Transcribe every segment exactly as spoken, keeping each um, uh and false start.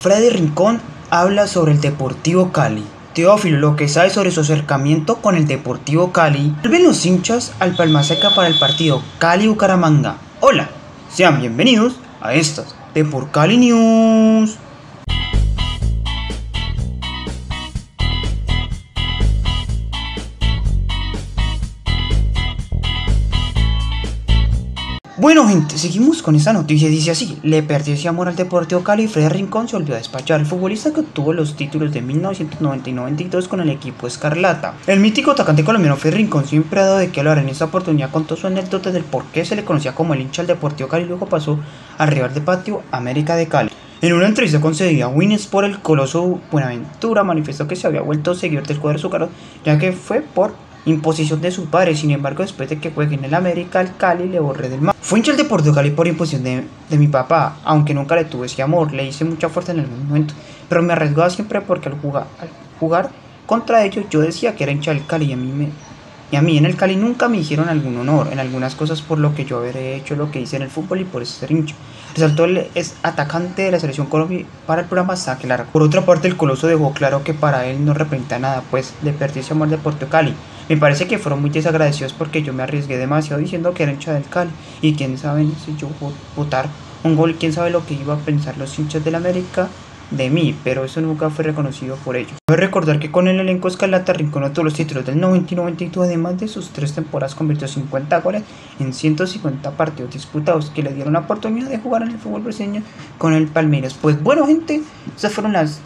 Freddy Rincón habla sobre el Deportivo Cali. Teófilo, lo que sabe sobre su acercamiento con el Deportivo Cali. Vuelven los hinchas al Palmaseca para el partido Cali-Bucaramanga. Hola, sean bienvenidos a estas Depor Cali News. Bueno gente, seguimos con esta noticia, dice así: le perdió ese amor al Deportivo Cali y Freddy Rincón se olvidó a despachar. El futbolista que obtuvo los títulos de mil novecientos noventa y noventa y dos con el equipo Escarlata. El mítico atacante colombiano Freddy Rincón siempre ha dado de qué hablar. En esta oportunidad contó su anécdota del por qué se le conocía como el hincha al Deportivo Cali y luego pasó al rival de patio América de Cali. En una entrevista concedida a Win Sport, el coloso Buenaventura manifestó que se había vuelto seguidor del cuadro azulgrana, ya que fue por imposición de su padre. Sin embargo, después de que juegue en el América, el Cali le borré del mapa. Fue hincha del Deportivo Cali por imposición de, de mi papá, aunque nunca le tuve ese amor. Le hice mucha fuerza en algún momento, pero me arriesgaba siempre porque al jugar, al jugar contra ellos yo decía que era hincha del Cali y a mí me... Y a mí en el Cali nunca me hicieron algún honor en algunas cosas por lo que yo habré hecho lo que hice en el fútbol y por eso ser hincha. Resaltó el es atacante de la selección Colombia para el programa Saque Largo. Por otra parte, el coloso dejó claro que para él no representa nada, pues le perdió ese amor de Deportivo Cali. Me parece que fueron muy desagradecidos porque yo me arriesgué demasiado diciendo que era hincha del Cali. Y quién sabe si yo votar un gol, quién sabe lo que iba a pensar los hinchas del América de mí, pero eso nunca fue reconocido por ellos. Cabe recordar que con el elenco Escarlata Rincón obtuvo los títulos del noventa y noventa y dos, además de sus tres temporadas convirtió cincuenta goles en ciento cincuenta partidos disputados que le dieron la oportunidad de jugar en el fútbol brasileño con el Palmeiras. Pues bueno gente, esas fueron las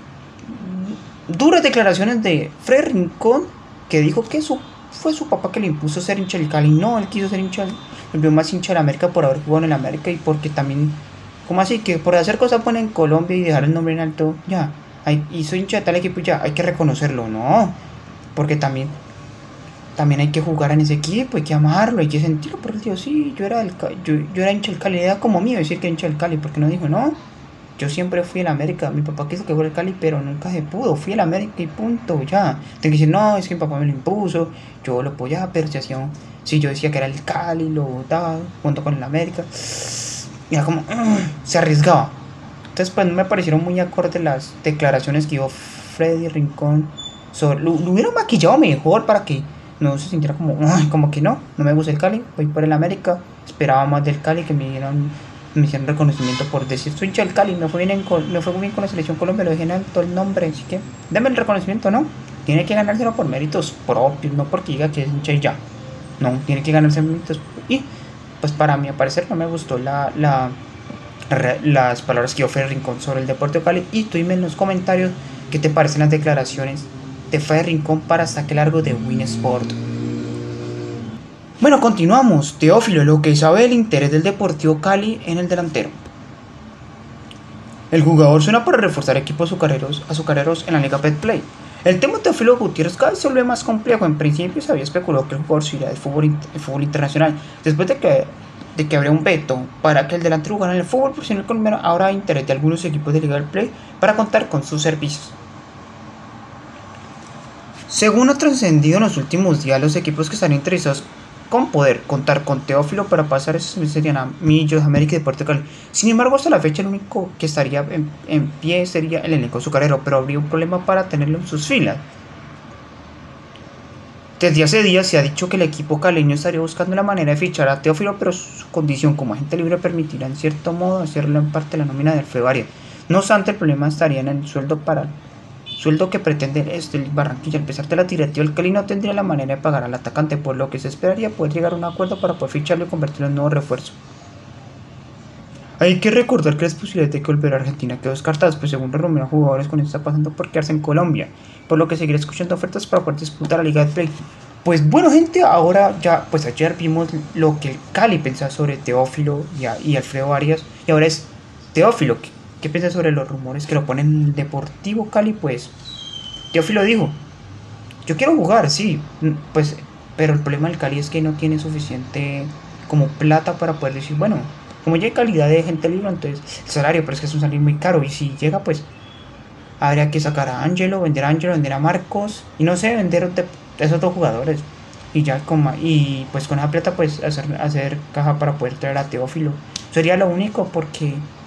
duras declaraciones de Freddy Rincón, que dijo que su, fue su papá que le impuso ser hincha del Cali. No, él quiso ser hincha, el vio más hincha de la América por haber jugado en el América y porque también... ¿Cómo así? Que por hacer cosas buenas en Colombia y dejar el nombre en alto, ya, hay, y soy hincha de tal equipo, ya, hay que reconocerlo, no, porque también, también hay que jugar en ese equipo, hay que amarlo, hay que sentirlo, por Dios, sí, yo era, del, yo, yo era hincha del Cali, era como mío decir que era hincha del Cali, porque no dijo, no, yo siempre fui el América, mi papá quiso que fuera el Cali, pero nunca se pudo, fui el América y punto, ya, tengo que decir, no, es que mi papá me lo impuso, yo lo apoyaba, pero si hacía, si yo decía que era el Cali, lo votaba, junto con el América, era como, uh, se arriesgaba. Entonces pues no me parecieron muy acordes las declaraciones que dio Freddy Rincón sobre, lo, lo hubieran maquillado mejor para que no se sintiera como, uh, como que no, no me gusta el Cali, voy por el América, esperaba más del Cali, que me dieran, me hicieron reconocimiento por decir soy hincha del Cali, me fue bien, en, me fue bien con la selección Colombia, lo dejé en alto el nombre, así que denme el reconocimiento, ¿no? Tiene que ganárselo por méritos propios, no porque diga que es hincha y ya, no, tiene que ganarse méritos. Y pues para mi parecer no me gustó la, la, las palabras que dio Freddy Rincón sobre el Deportivo Cali. Y tú dime en los comentarios qué te parecen las declaraciones de Freddy Rincón para Saque Largo de Win Sport. Bueno, continuamos. Teófilo, lo que sabe del interés del Deportivo Cali en el delantero. El jugador suena para reforzar equipos azucareros, azucareros en la Liga Betplay. El tema de Teófilo Gutiérrez cada vez se vuelve más complejo. En principio se había especulado que el jugador se iría del fútbol, el fútbol internacional. Después de que, de que habría un veto para que el delantero jugara en el fútbol profesional colombiano, ahora hay interés de algunos equipos de Liga del Play para contar con sus servicios. Según ha trascendido en los últimos días, los equipos que están interesados con poder contar con Teófilo para pasar esos serían a Millos, América y Deportivo Cali. Sin embargo, hasta la fecha el único que estaría en, en pie sería el elenco azucarero, pero habría un problema para tenerlo en sus filas. Desde hace días se ha dicho que el equipo caleño estaría buscando la manera de fichar a Teófilo, pero su condición como agente libre permitirá en cierto modo hacerlo en parte de la nómina del Alfredo Arias. No obstante, el problema estaría en el sueldo para sueldo que pretende este el Barranquilla. Al pesar de la directiva, el Cali no tendría la manera de pagar al atacante, por lo que se esperaría poder llegar a un acuerdo para poder ficharlo y convertirlo en nuevo refuerzo. Hay que recordar que las posibilidades de que volver a Argentina quedó descartadas, pues según los rumores jugadores con esto está pasando por quedarse en Colombia, por lo que seguirá escuchando ofertas para poder disputar la Liga de Play. Pues bueno gente, ahora ya, pues ayer vimos lo que el Cali pensaba sobre Teófilo y, a, y Alfredo Arias, y ahora es Teófilo. ¿Qué, qué piensa sobre los rumores que lo ponen en el Deportivo Cali? Pues Teófilo dijo, yo quiero jugar, sí, pues, pero el problema del Cali es que no tiene suficiente como plata para poder decir, bueno, como ya hay calidad de gente libre, entonces el salario, pero es que es un salario muy caro, y si llega pues habría que sacar a Ángelo, vender a Ángelo, vender a Marcos, y no sé, vender de esos dos jugadores, y ya con, y pues con esa plata pues hacer, hacer caja para poder traer a Teófilo. Sería lo único, porque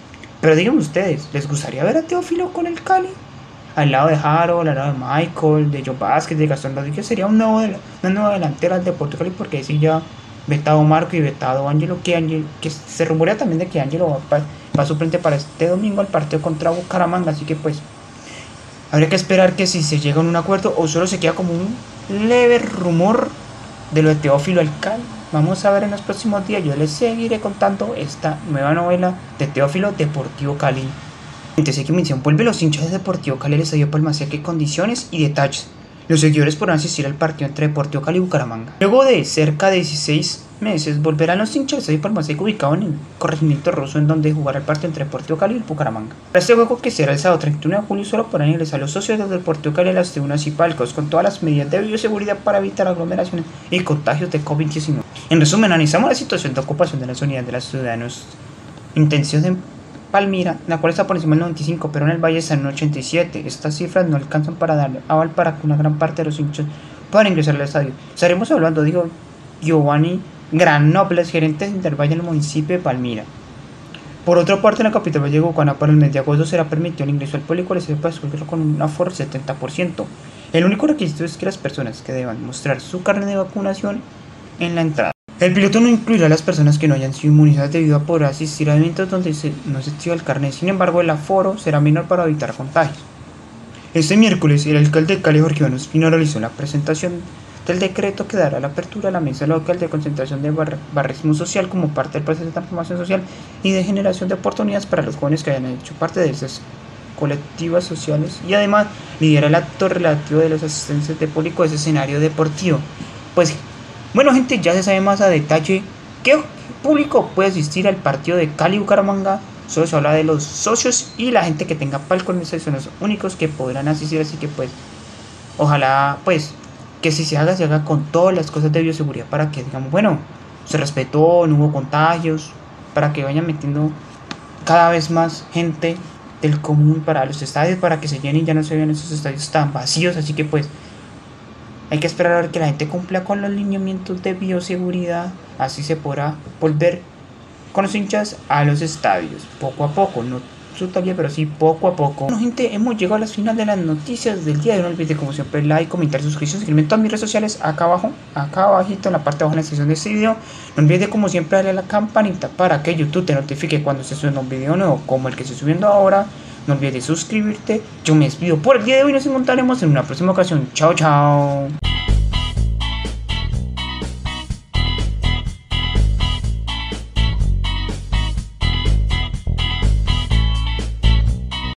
Pero díganme ustedes, ¿les gustaría ver a Teófilo con el Cali? Al lado de Harold, al lado de Michael, de Joe Vázquez, de Gastón Rodríguez, sería un nuevo, una nueva delantera del Deportivo Cali, porque sí ya vetado Marco y vetado Ángelo, que, Ángel, que se rumorea también de que Ángelo va, va, va a suplente para este domingo al partido contra Bucaramanga, así que pues habría que esperar que si se llega a un acuerdo o solo se queda como un leve rumor de lo de Teófilo al Cali. Vamos a ver en los próximos días, yo les seguiré contando esta nueva novela de Teófilo Deportivo Cali. Entonces, que mención vuelve los hinchas de Deportivo Cali al Estadio Palmaseca, qué condiciones y detalles. Los seguidores podrán asistir al partido entre Deportivo Cali y Bucaramanga. Luego de cerca de dieciséis meses, volverán los hinchas del Estadio Palmaseca, ubicado en el corregimiento ruso, en donde jugará el partido entre Deportivo Cali y Bucaramanga. Para este juego, que será el sábado treinta y uno de julio, solo podrán ingresar los socios del Deportivo Cali a las tribunas y palcos, con todas las medidas de bioseguridad para evitar aglomeraciones y contagios de COVID diecinueve. En resumen, analizamos la situación de ocupación de las unidades de los ciudadanos intensios de Palmira, la cual está por encima del noventa y cinco, pero en el Valle está en ochenta y siete. Estas cifras no alcanzan para darle aval para que una gran parte de los hinchas puedan ingresar al estadio. Estaremos hablando, dijo Giovanni Granobles, gerente de Intervalle en el municipio de Palmira. Por otra parte, en la capital vallecuana, para el mes de agosto será permitido el ingreso al público al estadio para escogerlo con un aforo del setenta por ciento. El único requisito es que las personas que deban mostrar su carnet de vacunación en la entrada. El piloto no incluirá a las personas que no hayan sido inmunizadas debido a poder asistir a eventos donde se, no se exhiba el carnet. Sin embargo, el aforo será menor para evitar contagios. Este miércoles, el alcalde de Cali, Jorge Iván Ospina, realizó la presentación del decreto que dará la apertura a la mesa local de concentración de bar barrismo social como parte del proceso de transformación social y de generación de oportunidades para los jóvenes que hayan hecho parte de esas colectivas sociales, y además lidera el acto relativo de las asistencias de público de ese escenario deportivo. Pues bueno, gente, ya se sabe más a detalle qué público puede asistir al partido de Cali Bucaramanga. Solo se habla de los socios y la gente que tenga palco, en esos son los únicos que podrán asistir, así que pues ojalá pues que si se haga, se haga con todas las cosas de bioseguridad para que digamos, bueno, se respetó, no hubo contagios, para que vayan metiendo cada vez más gente del común para los estadios, para que se llenen y ya no se vean esos estadios tan vacíos, así que pues hay que esperar a ver que la gente cumpla con los lineamientos de bioseguridad, así se podrá volver con los hinchas a los estadios, poco a poco, no totalmente, pero sí poco a poco. Bueno, gente, hemos llegado a las finales de las noticias del día de hoy. No olviden, como siempre, like, comentar, suscribirse, seguirme en todas mis redes sociales, acá abajo, acá abajito, en la parte de abajo en la descripción de este video. No olviden, como siempre, darle a la campanita para que YouTube te notifique cuando se suba un video nuevo, como el que estoy subiendo ahora. No olvides suscribirte. Yo me despido por el día de hoy. Nos encontraremos en una próxima ocasión. Chao, chao.